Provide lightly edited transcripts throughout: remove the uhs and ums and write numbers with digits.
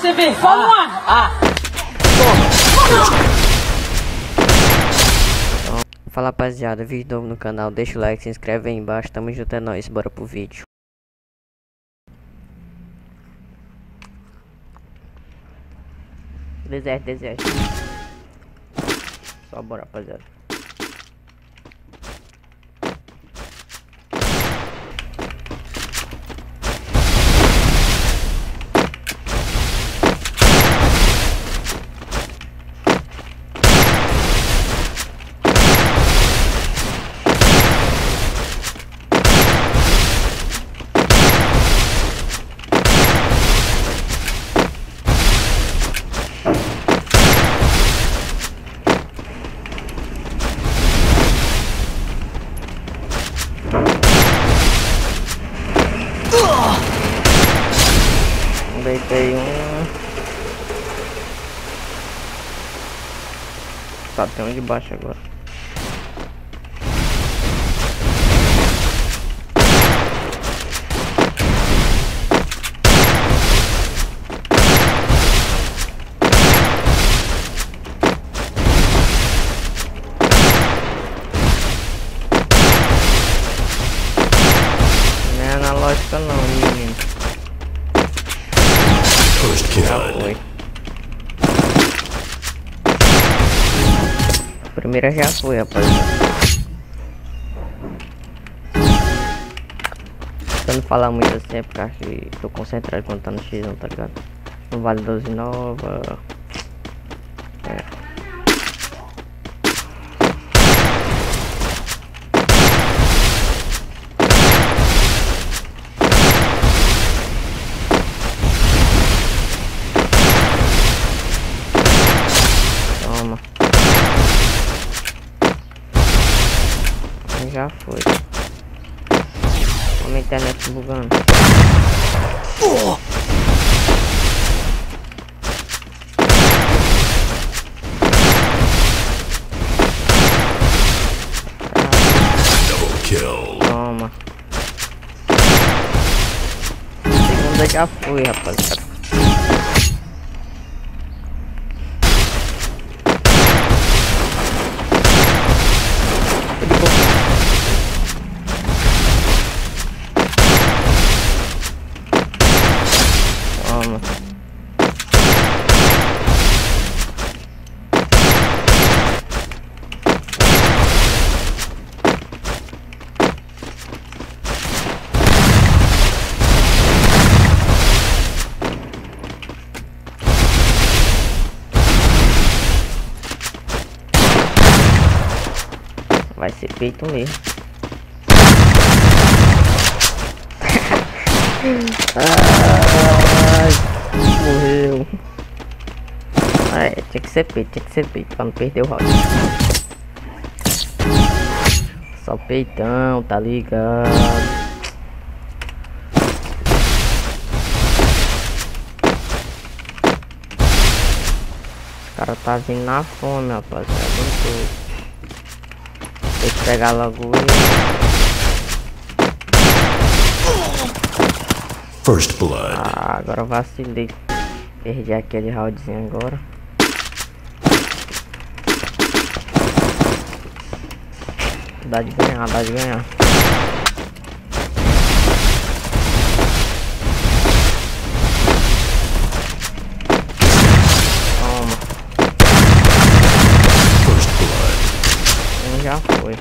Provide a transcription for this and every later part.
você ver. Vamos lá. Fala rapaziada, vídeo novo no canal, deixa o like, se inscreve aí embaixo, tamo junto, é nóis, bora pro vídeo. Deserto. Só bora rapaziada. Deitei um. Tá, tem um de baixo agora. Não é analógica não, menino. A primeira já foi, rapaziada. Pra não falar muito assim, é porque tô concentrado quando tá no X1, tá ligado? No Vale 12 Nova. Já foi. Olha a internet bugando. Double kill. Toma. A segunda já foi, rapaziada. Vai ser feito mesmo. Ai, morreu. Tinha que ser feito pra não perder o round. Só peitão, tá ligado? Os caras tá vindo na fome, rapaziada. Tem que pegar logo ele. First blood. Ah, agora eu vacilei. Perdi aquele roundzinho agora. Dá de ganhar, Toma. First blood. Já foi.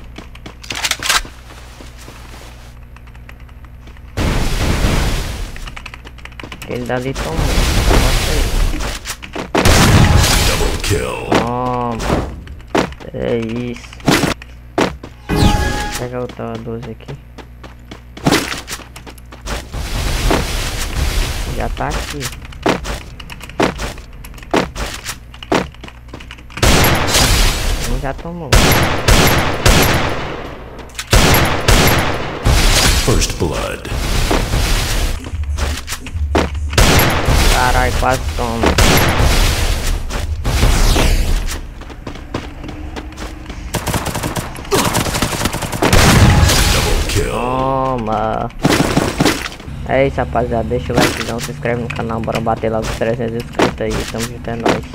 Aquele dali tomou. Double kill. Toma. É isso. Pega outra 12 aqui. Já tá aqui. Um já tomou. First blood. Caralho, quase toma. Double kill. Toma. É isso, rapaziada. Deixa o likezão, se inscreve no canal. Bora bater logo os 300 inscritos aí. Tamo junto, é nóis.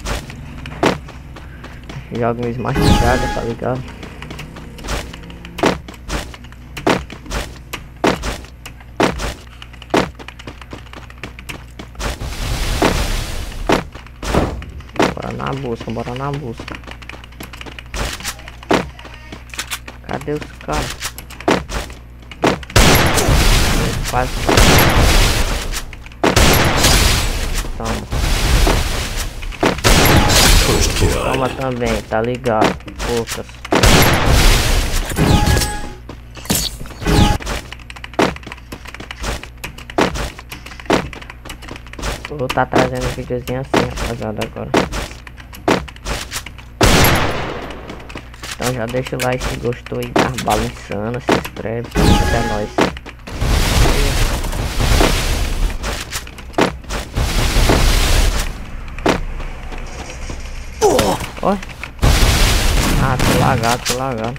Joga um Smart Dragon, tá ligado? Bora na busca, bora na busca. Cadê os caras? Quase. Toma. Toma também, tá ligado? Poucas. Vou tá trazendo um videozinho assim, rapaziada, agora. Então já deixa o like se gostou aí, dá bala insana, se inscreve, até nóis. Oi. Ah, tô lagado, tô lagado.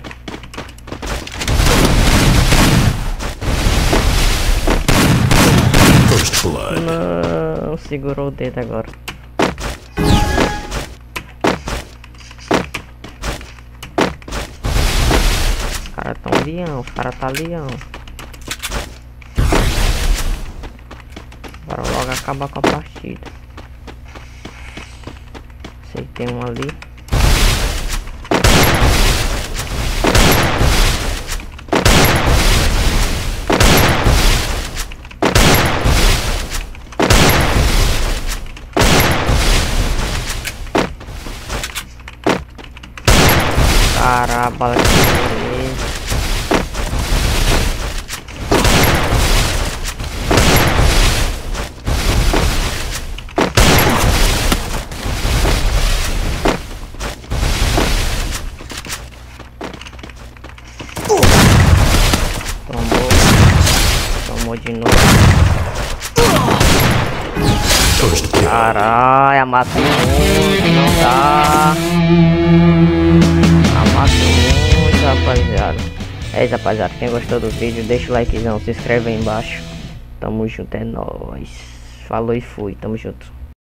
First blood. Não, segurou o dedo agora. Os caras tão leão, os caras tá leão. Bora logo acabar com a partida. Sei que tem um ali. Caramba, bala que tomou de novo. Caralho, matou muito, não dá. Matou muito, rapaziada. É isso, rapaziada. Quem gostou do vídeo, deixa o likezão, se inscreve aí embaixo. Tamo junto, é nóis. Falou e fui, tamo junto.